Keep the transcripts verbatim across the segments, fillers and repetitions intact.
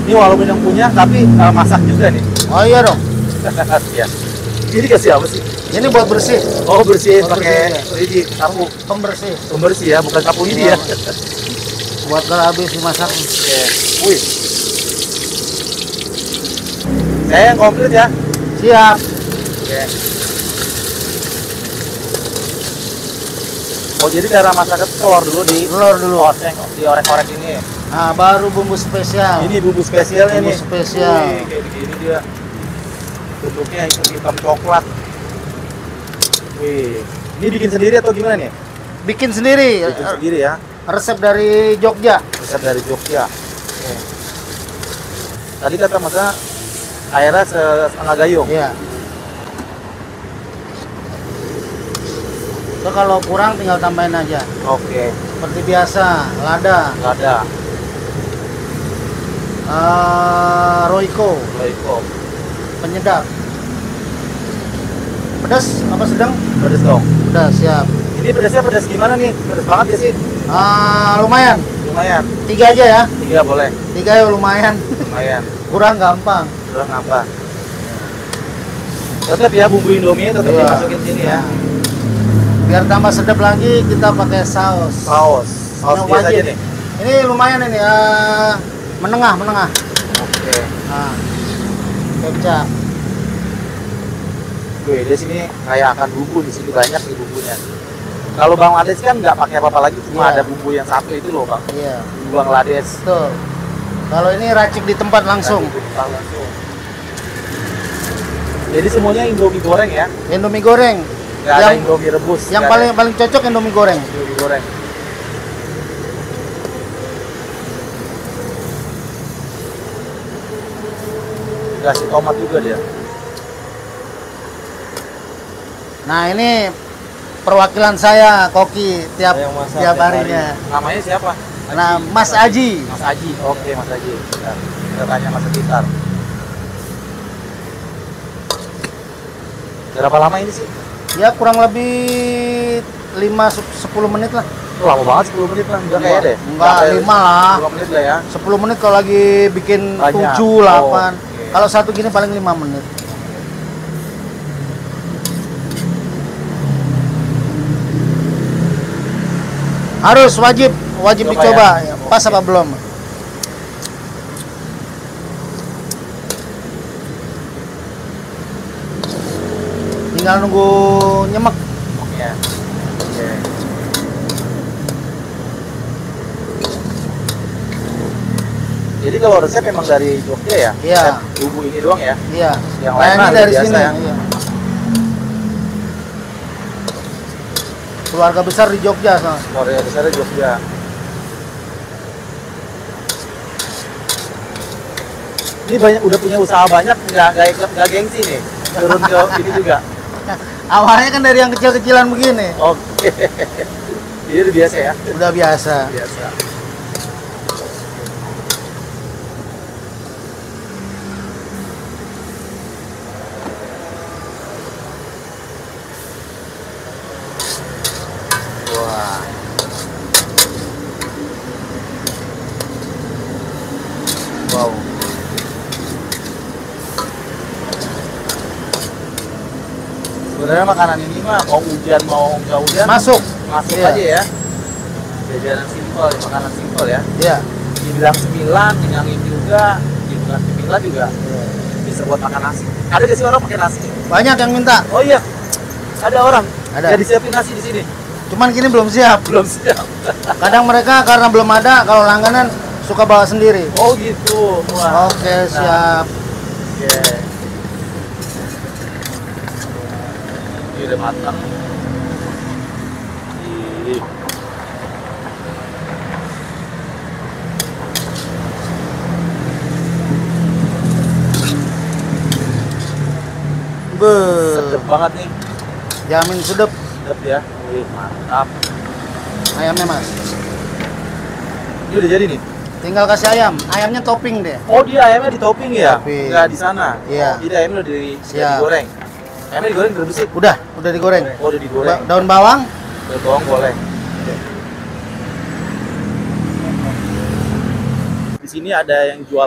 Ini walaupun yang punya, tapi uh, masak juga nih. Oh iya dong. Ya. Ini kasih apa sih? Ini buat bersih. Oh bersih, Buat pakai bersih, ini sapu. Pembersih. Pembersih ya, bukan sapu ini Iya. ya. Buat kalau habis dimasak. Oke. Wih. Saya yang komplit ya. Siap. Oke. Oh jadi cara masaknya tuh telur dulu di Telur dulu. oseng, diorek-orek ini. Nah, baru bumbu spesial. Ini bumbu spesialnya Bumbu nih. spesial. Wih, kayak gini dia. Bentuknya hitam coklat. Wih. Ini bikin sendiri atau gimana nih? Bikin sendiri. Bikin sendiri ya. Resep dari Jogja. Resep dari Jogja. Oke. Tadi kata masa airnya setengah gayung. Iya. So, kalau kurang tinggal tambahin aja. Oke. Seperti biasa, lada, Lada, uh, Royco, Royco. penyedap. Pedas apa sedang? Pedas dong. Pedas, siap. Ini pedasnya pedas gimana nih? Pedas banget ya sih? Ah, lumayan. Lumayan. Tiga aja ya. Tiga boleh. Tiga ya lumayan. Lumayan. Kurang gampang. Kurang apa? Tetap ya bumbu Indomie tetap Iya. dimasukin sini ya. Biar tambah sedap lagi kita pakai saus. Saus. Saus Yang biasa aja wajib. nih. Ini lumayan ini ya, menengah menengah. Oke. Nah, kecap. Gue di sini kayak akan bumbu di sini banyak nih bumbunya. Kalau Bangladesh kan nggak pakai apa-apa lagi, cuma Iya. ada bumbu yang satu itu loh bang. Iya. Bumbu Bangladesh. Betul. Kalau ini racik di tempat langsung. Nah, langsung. Jadi semuanya Indomie goreng ya, Indomie goreng. nggak ada Yang Indomie rebus. yang nggak paling ada paling cocok Indomie goreng. Indomie goreng. Kasih tomat juga dia. Nah, ini perwakilan saya koki tiap Yang masak tiap tiap harinya. hari. Namanya siapa? Nah, Mas Aji. Mas Aji. Oke, Mas Aji. Bentar. Kita tanya Mas sekitar. Berapa lama ini sih? Ya kurang lebih lima sepuluh menit lah. Oh, lama banget sepuluh menit lah. Enggak kayak deh. Enggak, lima lah. sepuluh menit lah ya. sepuluh menit kalau lagi bikin Banyak. tujuh, delapan. Oh, oke. Kalau satu gini paling lima menit. Harus wajib wajib Coba dicoba. ya? Pas Oke. apa belum? Tinggal nunggu nyemek. Oke. Oke. Jadi kalau resep memang dari Jogja ya? Iya. Resep bumbu ini doang ya? Iya. Yang lain Kayaknya mah dari biasa sini. ya? Iya. Keluarga besar di Jogja, so. Korea besarnya Jogja. Ini banyak udah punya usaha banyak, nggak nggak ikut nggak gengsi nih turun ke ini juga. Awalnya kan dari yang kecil-kecilan begini. Oke. Jadi udah biasa ya? Udah biasa. Biasa. Wah. Wow. Sebenarnya makanan ini mah mau hujan mau nggak hujan Masuk. masuk Iya. aja ya. Jajanan simpel, makanan simpel ya. Iya. Dibilang cemilan, kenyangin juga, dibilang cemilan juga bisa buat makan nasi. Ada nggak sih orang pakai nasi? Banyak yang minta. Oh iya, ada orang. Ada. Jadi siapin nasi di sini. Cuman kini belum siap. Belum siap. Kadang mereka karena belum ada, kalau langganan suka bawa sendiri. Oh gitu. Wah. Oke, Nah, siap. Oke. Ini udah matang. Ih. Be, Sedep banget nih. jamin sedap Sedep ya. Wih, mantap. ayamnya, Mas. Ini udah jadi nih. Tinggal kasih ayam. Ayamnya topping deh. Oh, dia ayamnya di topping ya? Topping. Nggak di sana. Iya. Oh, jadi ayamnya udah, di, udah Siap. digoreng. Ayamnya digoreng direbus sih. Udah, udah digoreng. Oh, udah digoreng. Ba- daun bawang. Daun bawang boleh. Di sini ada yang jualan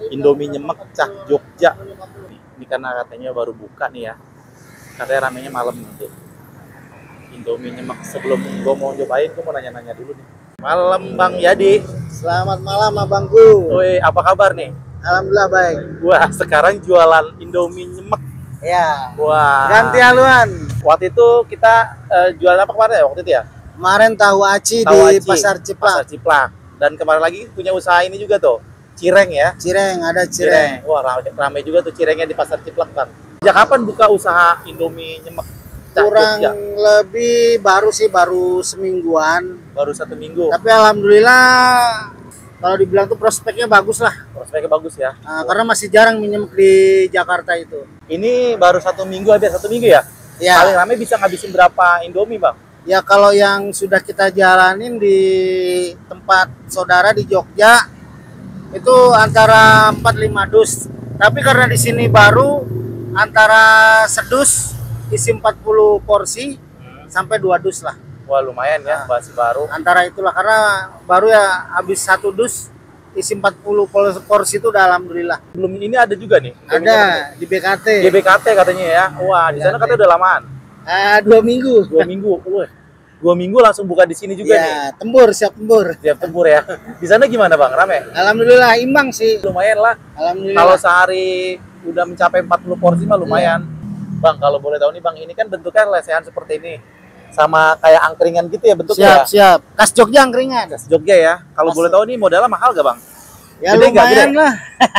Indomie nyemek Cah Jogja. Ini karena katanya baru buka nih ya. Katanya ramenya malam nanti. Indomie nyemek. Sebelum gue mau cobain, gue mau nanya-nanya dulu nih. Malam Bang Yadi. Selamat malam abangku. Woi, apa kabar nih? Alhamdulillah baik. Wah, sekarang jualan Indomie nyemek. Ya. Wah. Ganti haluan. Waktu itu kita uh, jualan apa kemarin ya? Waktu itu ya? Kemarin tahu aci Tahu di aci, Pasar Ciplak. Pasar Ciplak. Dan kemarin lagi punya usaha ini juga tuh. Cireng ya? Cireng, ada cireng. Wah, ramai, ramai juga tuh cirengnya di Pasar Ciplak kan. Sejak kapan buka usaha Indomie nyemek? Cah Kurang Jogja? lebih baru sih, baru semingguan. Baru satu minggu. Tapi alhamdulillah kalau dibilang tuh prospeknya bagus lah. Prospeknya bagus ya. Nah, karena masih jarang minjem di Jakarta itu. Ini baru satu minggu, habis satu minggu ya? Ya. Paling ramai bisa ngabisin berapa Indomie, Bang? Ya kalau yang sudah kita jalanin di tempat saudara di Jogja itu antara empat lima dus. Tapi karena di sini baru antara sedus isi empat puluh porsi hmm. sampai dua dus lah. Wah, lumayan ya, nah, masih baru. Antara itulah karena baru ya habis satu dus isi empat puluh porsi itu udah alhamdulillah. Belum ini ada juga nih. Ada di B K T. Di B K T katanya ya. Wah, di sana katanya udah lamaan. Uh, dua minggu. Dua minggu. Wah. Dua minggu langsung buka di sini juga ya, nih. Tembur, siap tembur. Siap tembur ya. Di sana gimana Bang? Rame? Alhamdulillah imbang sih. Lumayan lah. Alhamdulillah. Kalau sehari udah mencapai empat puluh porsi mah lumayan. Ya. Bang, kalau boleh tahu nih Bang, ini kan bentuknya lesehan seperti ini. Sama kayak angkringan gitu ya bentuknya. Siap, ya? siap. Kas Jogja angkringan. Kas Jogja ya. Kalau boleh tahu nih modalnya mahal gak Bang? Ya gede lumayan gak, lah.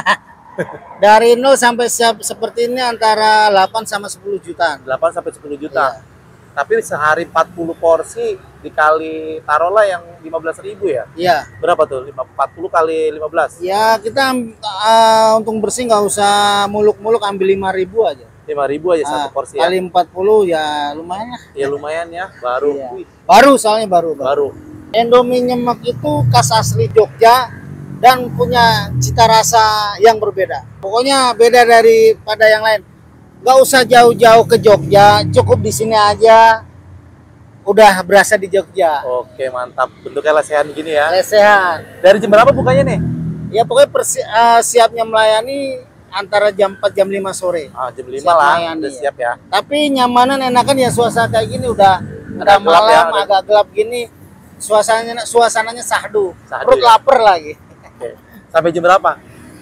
Dari nol sampai siap seperti ini antara delapan sama sepuluh juta. delapan sampai sepuluh juta. Ya. Tapi sehari empat puluh porsi dikali taruhlah yang lima belas ribu ya? Iya. Berapa tuh? empat puluh kali lima belas? Ya kita uh, untung bersih nggak usah muluk-muluk, ambil lima ribu aja. lima ribu aja satu uh, porsi kali ya? empat puluh ya lumayan lah. Ya lumayan ya, baru. Iya. Baru soalnya baru. Baru. Indomie nyemek itu khas asli Jogja dan punya cita rasa yang berbeda. Pokoknya beda daripada yang lain. Gak usah jauh-jauh ke Jogja, cukup di sini aja udah berasa di Jogja. Oke, mantap. Bentuknya lesehan gini ya. Lesehan. Dari jam berapa bukanya nih? Ya pokoknya persi uh, siapnya melayani antara jam empat jam lima sore. Ah, jam lima lah, melayani, udah siap ya. Tapi nyamanan enakan ya, suasana kayak gini udah udah malam ya, udah... agak gelap gini. Suasananya suasananya sahdu. sahdu Perut ya? Lapar lagi. Oke. Sampai jam berapa?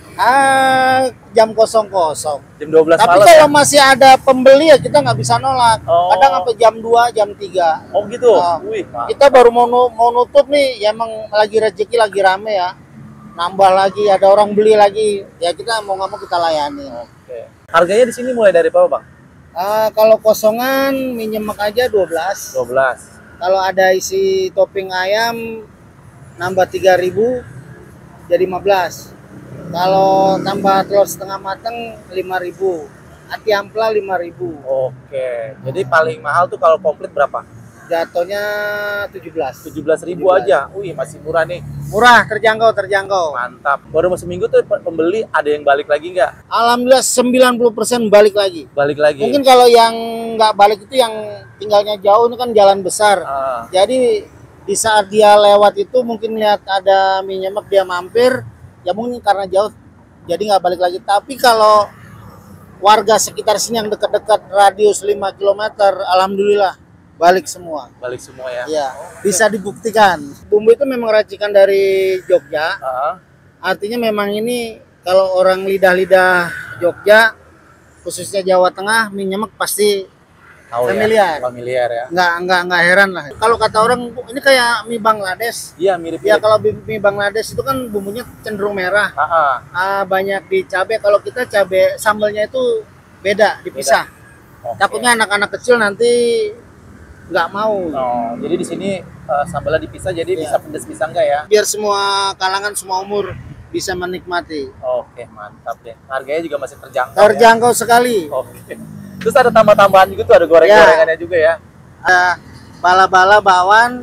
Ah, jam kosong kosong. Jam dua belas Tapi malam kalau ya? masih ada pembeli ya kita nggak bisa nolak. Oh. Kadang sampai jam dua, jam tiga. Oh gitu? Nah, Wih, kita baru mau, mau nutup nih, ya emang lagi rezeki, lagi rame ya. Nambah lagi, ada orang beli lagi. Ya kita mau nggak mau kita layani. Oke. Harganya di sini mulai dari berapa Bang? Ah, kalau kosongan mie nyemek aja dua belas. dua belas. Kalau ada isi topping ayam nambah tiga ribu jadi lima belas. Kalau tambah telur setengah mateng lima ribu, ati ampla lima ribu. Oke, jadi paling mahal tuh kalau komplit berapa? Jatuhnya tujuh belas. tujuh belas ribu aja. Wih, masih murah nih. Murah, terjangkau, terjangkau. Mantap. Baru masuk minggu tuh pembeli ada yang balik lagi nggak? Alhamdulillah sembilan puluh persen balik lagi. Balik lagi. Mungkin kalau yang nggak balik itu yang tinggalnya jauh, ini kan jalan besar. Ah. Jadi di saat dia lewat itu mungkin lihat ada mie nyemek, dia mampir. Ya mungkin karena jauh jadi nggak balik lagi. Tapi kalau warga sekitar sini yang dekat-dekat radius lima kilometer, alhamdulillah balik semua. Balik semua ya? Iya, bisa dibuktikan. Bumbu itu memang racikan dari Jogja. Uh-huh. Artinya memang ini kalau orang lidah-lidah Jogja, khususnya Jawa Tengah, mie nyemek pasti Oh, familiar. Ya, familiar ya. Nggak, nggak, nggak heran lah. Kalau kata orang, ini kayak mie Bangladesh. Iya, mirip. Ya kalau mie Bangladesh itu kan bumbunya cenderung merah. Uh-huh. Ah, banyak di cabai. Kalau kita cabai sambalnya itu beda, dipisah. Beda. Okay. Takutnya anak-anak kecil nanti nggak mau. Oh, jadi di sini uh, sambalnya dipisah, jadi ya. Bisa pedas bisa enggak ya? Biar semua kalangan, semua umur bisa menikmati. Oke, mantap deh. Harganya juga masih terjangkau. Terjangkau ya? Sekali. Oke. Terus ada tambah-tambahan juga tuh, ada goreng-gorengannya ya. Juga ya. Ada bala-bala, bakwan,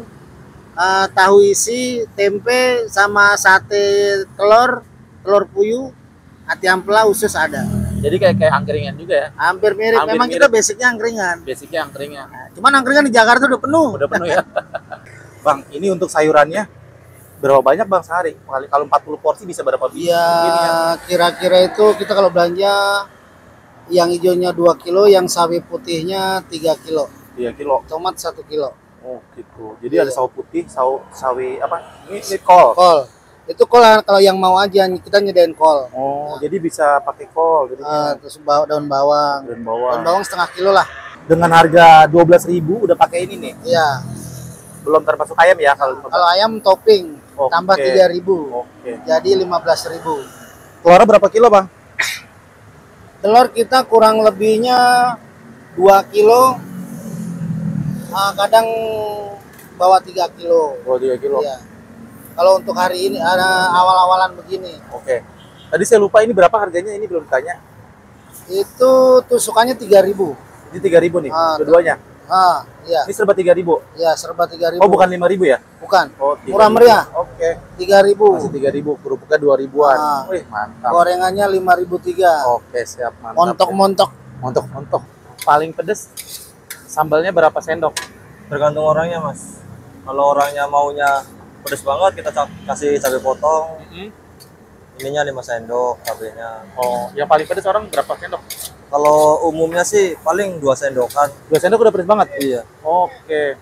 uh, tahu isi, tempe, sama sate telur, telur puyuh, ati ampela, usus ada. Jadi kayak kayak angkringan juga ya? Hampir mirip. Hampir Memang mirip. Kita basicnya angkringan. Basicnya angkringan. Nah, cuman angkringan di Jakarta udah penuh. Udah penuh ya. Bang, ini untuk sayurannya Berapa banyak Bang sehari? Kali kalau empat puluh porsi bisa berapa biji? Iya, Ini ya. kira-kira itu kita kalau belanja yang hijaunya dua kilo, yang sawi putihnya tiga kilo, tiga kilo. tomat satu kilo. Oh, gitu. Jadi Iya. ada sawi putih, sawi, sawi apa? Ini, ini kol. Kol. Itu kol kalau yang mau aja kita nyedain kol. Oh, jadi bisa pakai kol jadi Ah, terus bawa daun bawang. dan Daun bawang. bawang setengah kilo lah. Dengan harga dua belas ribu udah pakai ini nih. Iya. Belum termasuk ayam ya kalau Kalau ayam topping Oke. tambah tiga ribu. Oke. Jadi lima belas ribu. Telurnya berapa kilo, Bang? Telur kita kurang lebihnya dua kilo. Ah, kadang bawa tiga kilo. Oh, tiga kilo. Iya. Kalau untuk hari ini ada awal-awalan begini. Oke. Tadi saya lupa ini berapa harganya, ini belum ditanya. Itu tusukannya tiga ribu. Ini tiga ribu nih, Ah, keduanya. Ah, iya. Ini serba tiga ribu. Ya, serba tiga ribu. Oh, bukan lima ribu ya? Bukan. Oh, tiga Murah ribu. meriah. Oke. tiga ribu. Masih tiga ribu, kerupuknya dua ribuan. Ah. Wih, mantap. Gorengannya lima ribu tiga. Oke, siap, mantap. Montok-montok. Montok-montok. Paling pedes sambalnya berapa sendok? Tergantung orangnya mas. Kalau orangnya maunya pedes banget kita ca- kasih cabai potong, ininya lima sendok cabenya. Oh, yang paling pedes orang berapa sendok? Kalau umumnya sih paling dua sendokan. Dua sendok udah pedes banget? Iya. Oke.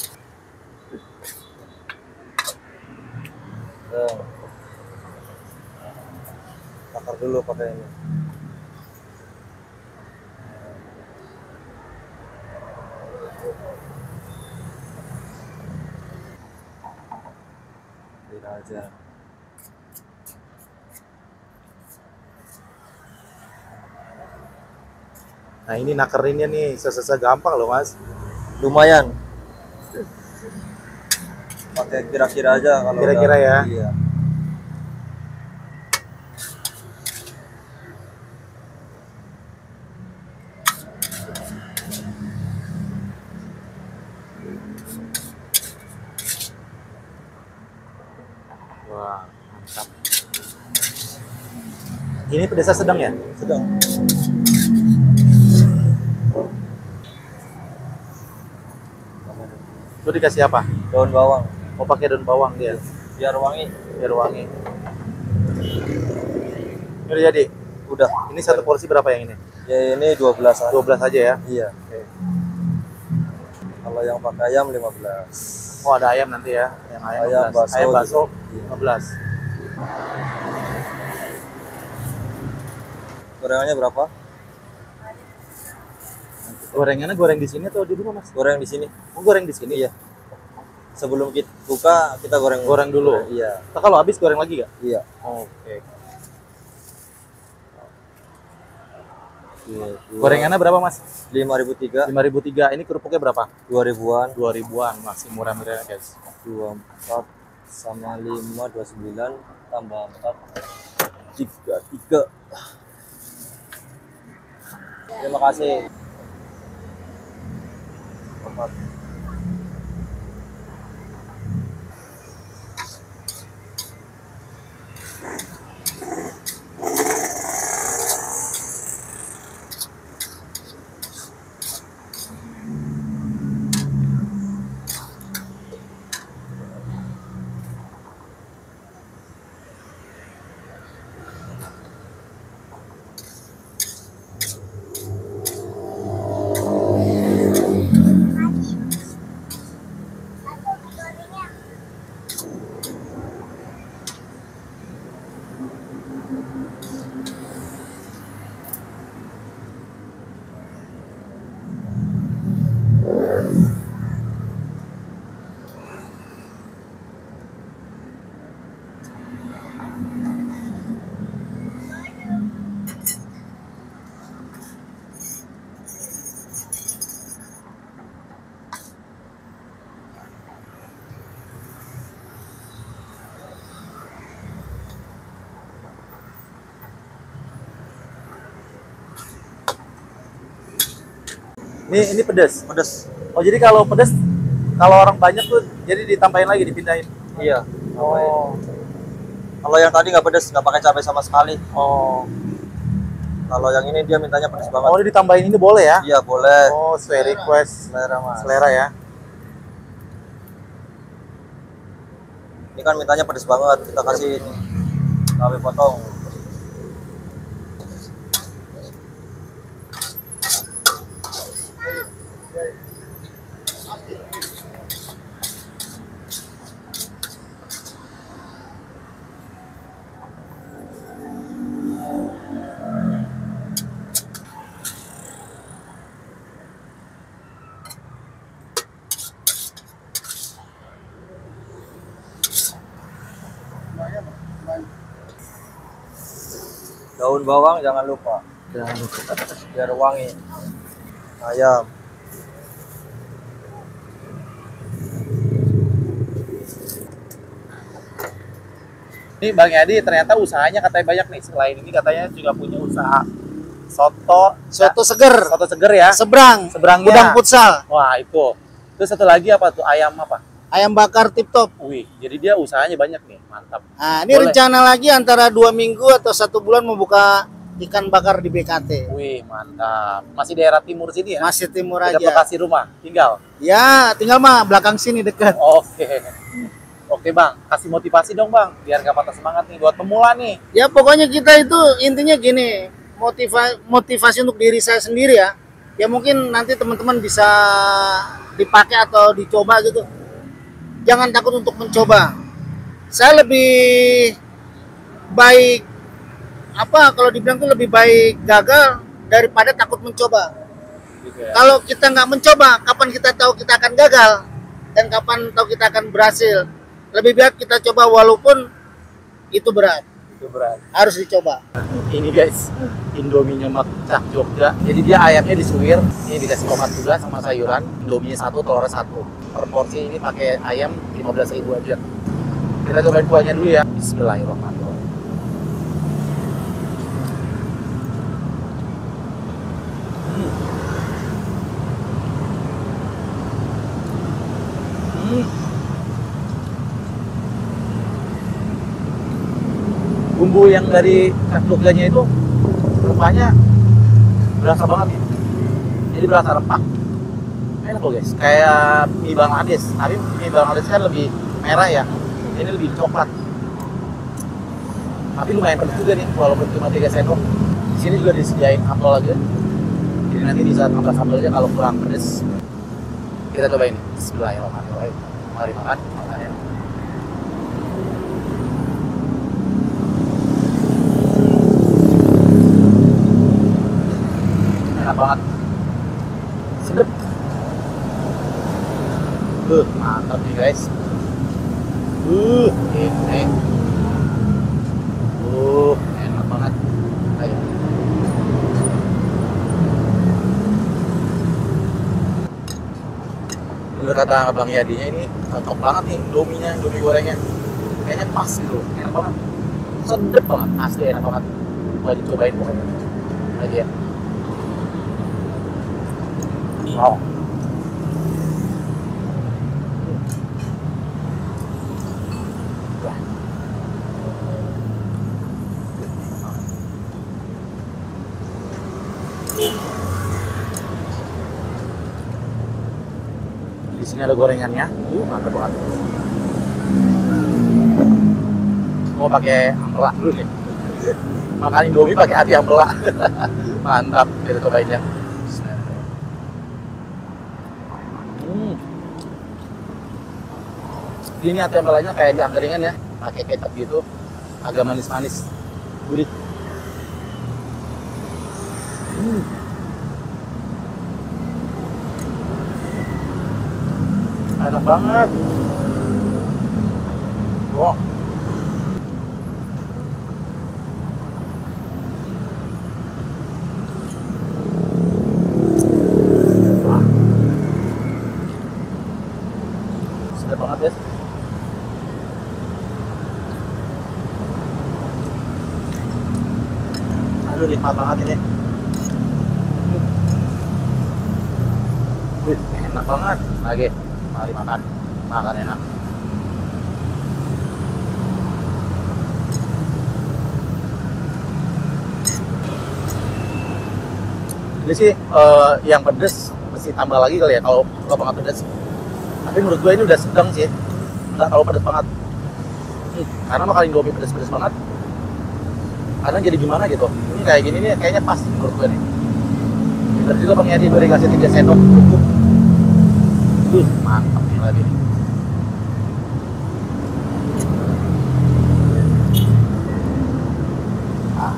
Tuh. Takar dulu pakai ini. Tidak aja. Nah, ini nakerinnya nih, sesesa gampang loh, Mas. Lumayan. Pakai kira-kira aja kalau Kira-kira udah- ya. Iya. Wah, mantap. Ini pedasnya sedang ya? Sedang. Lu dikasih apa? Daun bawang Mau pakai daun bawang dia, biar wangi. biar wangi. Ini udah jadi. Udah. Ini satu porsi berapa yang ini? Ya ini dua belas aja. dua belas aja ya? Iya. Oke. Kalau yang pakai ayam lima belas. Oh, ada ayam nanti ya? Yang ayam, Ayam lima belas. bakso Ayam bakso juga. Iya. lima belas. Gorengannya berapa? Gorengannya goreng di sini atau di rumah, Mas? Goreng di sini. Oh, goreng di sini? Iya. Sebelum kita buka kita goreng. Goreng dulu. Iya. Nah, kalau habis goreng lagi nggak? Iya. Oke. Iya. Gorengannya berapa, Mas? lima ribu tiga, lima ribu tiga. Ini kerupuknya berapa? dua ribuan, dua ribuan. Masih murah-murah, guys. dua puluh empat sama lima, dua puluh sembilan tambah empat, tiga puluh tiga. Terima kasih. Empat. Ini ini pedas. Pedas. Oh, jadi kalau pedas kalau orang banyak tuh jadi ditambahin lagi, dipindahin. Iya. Oh. Kalau yang tadi nggak pedas, nggak pakai cabai sama sekali. Oh. Kalau yang ini dia mintanya pedas banget. Oh, ini ditambahin ini boleh ya? Iya boleh. Oh, sesuai request Selera mas. selera ya. Ini kan mintanya pedes banget, kita kasih ini cabai potong. Daun bawang jangan lupa, Jangan lupa. biar wangi. Ayam. Ini Bang Yadi ternyata usahanya katanya banyak nih. Selain ini katanya juga punya usaha soto, Soto seger, soto seger ya. seberang, Seberangnya. gudang futsal, Wah itu. Terus satu lagi apa tuh? Ayam apa? ayam bakar tip top. Wih, jadi dia usahanya banyak nih, mantap. Nah, ini Boleh. rencana lagi antara dua minggu atau satu bulan membuka ikan bakar di B K T. Wih, mantap. Masih daerah timur sini ya? Masih timur Dekat aja. lokasi rumah, tinggal. Ya, tinggal mah belakang sini dekat. Oke. Oke Bang, kasih motivasi dong Bang, biar gak patah semangat nih buat pemula nih. Ya pokoknya kita itu intinya gini, motiva motivasi untuk diri saya sendiri ya. Ya mungkin nanti teman-teman bisa dipakai atau dicoba gitu. Jangan takut untuk mencoba. Saya lebih baik apa kalau dibilang tuh lebih baik gagal daripada takut mencoba. Gitu ya. Kalau kita nggak mencoba, kapan kita tahu kita akan gagal dan kapan tahu kita akan berhasil? Lebih baik kita coba walaupun itu berat, Itu berat. harus dicoba. Ini guys, Indomie nyemek Cak Jogja. Jadi dia ayamnya disuwir, ini dikasih tomat juga sama sayuran. Indomie satu, telur satu. Per porsi ini pakai ayam lima belas ribu aja. Kita cobain kuahnya dulu ya. Bismillahirrahmanirrahim. Hmm. Hmm. Bumbu yang dari Cak Jogjanya itu rempahnya berasa banget nih. Jadi berasa rempah. Enak loh guys, kayak mie Bangladesh. Tapi mie Bangladesh kan lebih merah ya. Ini lebih coklat. Tapi lumayan pedas juga nih, walaupun cuma tiga sendok. Di sini juga disediain sambal lagi. Jadi nanti bisa tambah sambalnya kalau kurang pedas. Kita cobain. Bismillahirrahmanirrahim. Mari makan. Makan ya. Enak banget, sedap. Uh, mantap nih guys. Uh, ini. Uh, enak banget. Ayo. Bener kata Abang Yadinya ini cocok banget nih Indominya, Indomie gorengnya. Kayaknya pas gitu, enak banget. Sedap banget, asli enak banget. Boleh dicobain pokoknya. Lagi ya. Wow. Di sini ada gorengannya. Uh, mantap banget. Mau pakai ampela dulu nih. Makan Indomie pakai hati ampela. Mantap, kita cobain ya. Hmm. Ini hati ampelanya kayak di angkringan ya, pakai kecap gitu, agak manis-manis, gurih. Hmm. Enak banget. Wow. Wah. Sedap banget ya. Aduh, nikmat banget ini. Wih, enak banget. Lagi. Mari makan, makan enak. Jadi sih uh, yang pedes mesti tambah lagi kali ya kalau kalau banget pedes. Tapi menurut gue ini udah sedang sih, nggak terlalu pedes banget. Hmm, karena makan Indomie pedes-pedes banget. Kadang jadi gimana gitu. Ini kayak gini nih kayaknya pas menurut gue nih. Terus juga Bang Yadi beri kasih tiga sendok cukup. Uh, mantap nih lagi. Ah.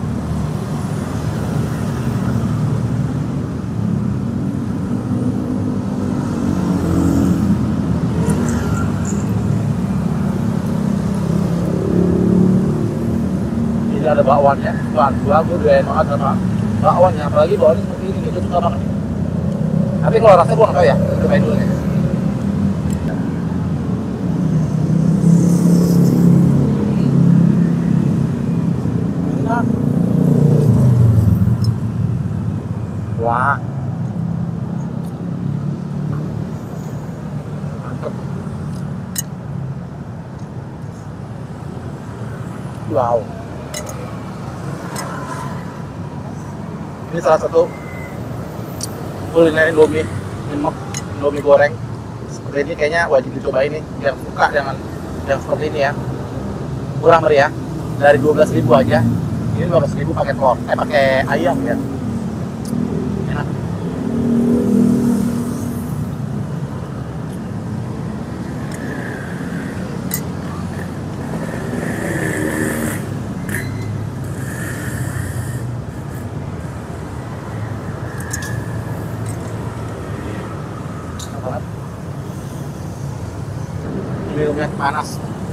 Ini ada bakwannya, tuan, gua gue doyan banget sama bakwannya, apalagi bakwannya seperti ini, gue suka banget. Tapi kalau rasanya gue nggak tahu ya, cobain dulu nih. Enak. Wah. Mantep. Wow. Ini salah satu kuliner Indomie, nyemek, Indomie goreng seperti ini kayaknya wajib dicobain nih, yang suka dengan yang seperti ini ya. Murah meriah, dari dua belas ribu aja. Ini dua belas ribu pakai telur, eh pakai ayam ya. Enak. Banget. Minumnya panas.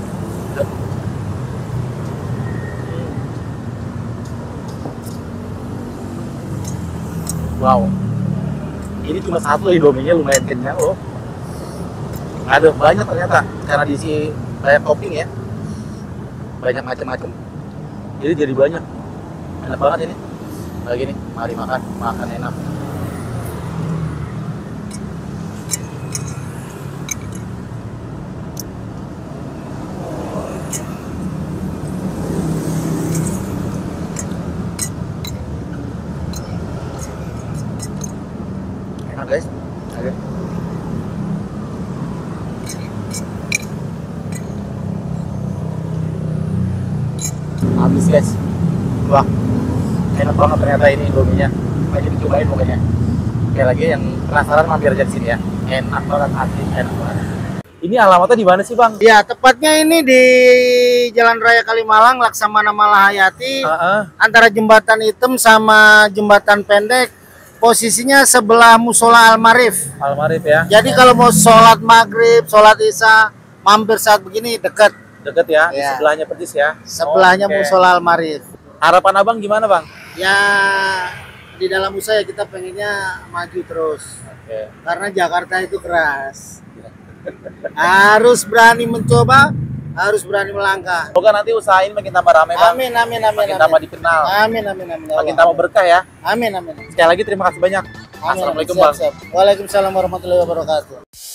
Wow, ini cuma satu Indominya lumayan kenyang loh. Ada banyak ternyata karena diisi banyak topping ya, banyak macam-macam. Jadi jadi banyak, enak banget ini. Lagi nih, mari makan, makan enak. Enak guys, oke. Habis guys, wah enak banget ternyata ini Indominya. Wajib dicobain pokoknya. Oke lagi yang penasaran mampir aja di sini ya. Enak banget, asli enak banget. Ini alamatnya di mana sih Bang? Ya, tepatnya ini di Jalan Raya Kalimalang, Laksamana Malahayati, Uh-uh. antara jembatan hitam sama jembatan pendek. Posisinya sebelah musola Al-Marif. Al-Marif ya. Jadi kalau mau sholat maghrib, sholat isya, mampir saat begini dekat. Deket ya, di Ya. sebelahnya persis ya. Sebelahnya Oke. musola Al-Marif. Harapan Abang gimana Bang? Ya, di dalam usaha kita pengennya maju terus. Oke. Karena Jakarta itu keras. Harus berani mencoba, harus berani melangkah. Semoga nanti usaha ini makin tambah ramai Bang. Amin, amin, amin, Makin tambah amin. dikenal. Amin, amin, amin. ya Makin Allah. tambah berkah ya. Amin, amin. Sekali lagi terima kasih banyak. Amin, Assalamualaikum siap, Bang. siap. Waalaikumsalam warahmatullahi wabarakatuh.